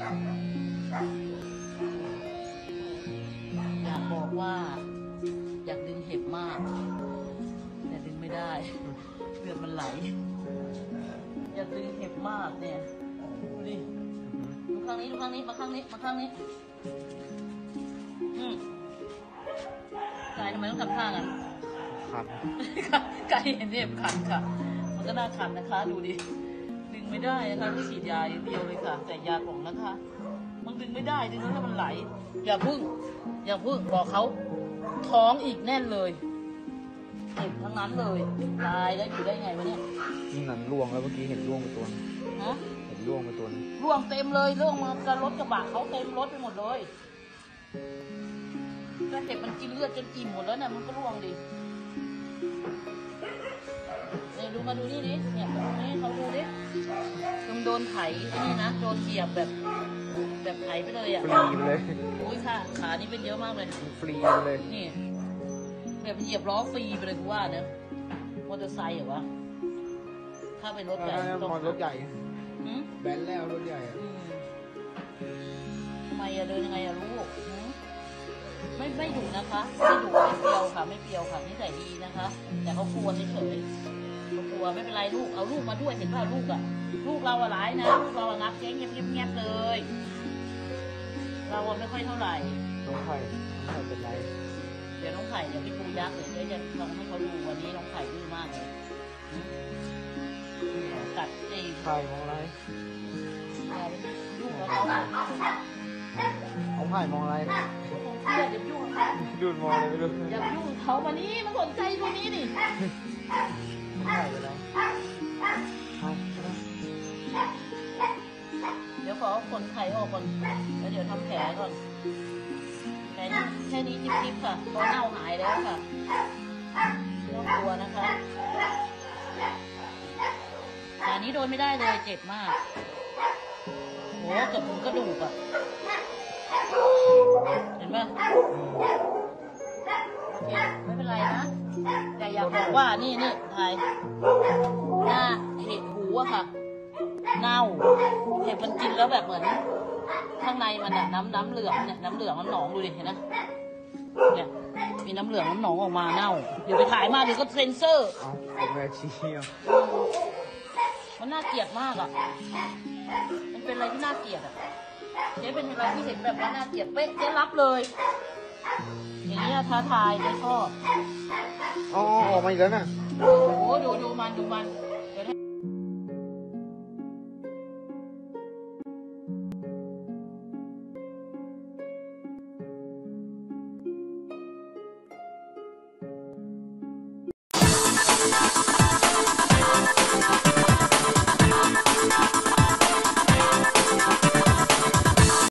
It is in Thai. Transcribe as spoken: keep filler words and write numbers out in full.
อยากบอกว่าอยากดึงเห็บมากแต่ดึงไม่ได้เลือดมันไหลอยากดึงเห็บมากเนี่ยดูดิดูข้างนี้ดูข้างนี้มาข้างนี้มาข้างนี้อืมกายทำไมต้องทำท่างั้นคันกายเห็นเห็บคันค่ะมันก็น่าคันนะคะดูดิดึงไม่ได้นะคะต้องฉีดยาอย่างเดียวเลยค่ะแต่ยากล่องนะคะมันดึงไม่ได้ดึงแล้วถ้ามันไหลอย่าพึ่งอย่าพึ่งบอกเขาท้องอีกแน่นเลยเจ็บทั้งนั้นเลยตายแล้วอยู่ได้ไงวะเนี่ยนี่หนันล่วงแล้วเมื่อกี้เห็นล่วงไปตัวนึงฮะเห็นล่วงไปตัวนึงล่วงเต็มเลยล่วงมากระรถกระบะเขาเต็มรถไปหมดเลยถ้าเห็บมันกินเลือดจนอิ่มหมดแล้วเนี่ยมันก็ล่วงดิเนี่ยดูมาดูนี่ดิเนี่ยตรงนี้เขาดูดิตรงโดนไถนี่นะโดนเหยียบแบบแบบไถไปเลยอ่ะฟรีไปเลยอุ้ยค่ะขานี่เป็นเยอะมากเลยฟรีไปเลยนี่แบบเหยียบล้อฟรีไปเลยกูว่าเนี่ยมอเตอร์ไซค์เหรอวะถ้าเป็นรถใหญ่ต้องรถใหญ่แบนแล้วรถใหญ่ทำไมอะเดินยังไงอะลูกไม่ไม่ดุนะคะไม่ดุไม่เปรียวค่ะไม่เปรียวค่ะนิสัยดีนะคะแต่เขากลัวเฉยๆเขากลัวไม่เป็นไรลูกเอาลูกมาด้วยเห็นป่ะลูกอะลูกเราอะร้ายนะลูกเราอะงับเงี้ยเงียบเงียบเลยเราอะไม่ค่อยเท่าไหร่น้องไข่น้องไข่เป็นไรเดี๋ยวน้องไข่เดี๋ยวพี่ปูยักษ์เดี๋ยวจะลองให้เขาดูวันนี้น้องไข่ดื้อมากเลยกัดไอ้ไข่มองอะไรยุ่งกับเขาน้องไข่มองอะไรอย่าอย่ายุ่งเขาดูดมองอะไรไม่รู้อย่ายุ่งเขาวันนี้มันสนใจตัวนี้ดิไข่ไปแล้วเดี๋ยวขอขนไข่ออกก่อนแล้วเดี๋ยวทำแผลก่อนแค่นี้แค่นี้จิ๊บๆค่ะตัวเน่าหายแล้วค่ะไม่ต้องกลัวนะคะแต่นี้โดนไม่ได้เลยเจ็บมากโอ้เกือบถึงกระดูกอ่ะเห็นป่ะโอเคไม่เป็นไรนะแต่อยากบอกว่านี่นี่ไทยหน้าเห็ดหูอะค่ะเน่าเห็ดมันกินแล้วแบบเหมือนข้างในมันอะน้ำน้ำเหลืองเนี่ยน้ำเหลืองน้ำหนองดูดิเห็นนะเนี่ยมีน้ำเหลืองน้ำหนองออกมาเน่าเดี๋ยวไปถ่ายมาเดี๋ยวก็เซ็นเซอร์เอาแม่ชี้มันน่าเกลียดมากอ่ะมันเป็นอะไรที่น่าเกลียดอ่ะเจ๊เป็นอะไรที่เห็นแบบนี้น่าเกลียดเป๊ะเจ๊รับเลยอย่างนี้ท้าทายเจ๊ชอบอ๋อออกมาอีกแล้วน่ะโอ้โหดูดูมันดูมัน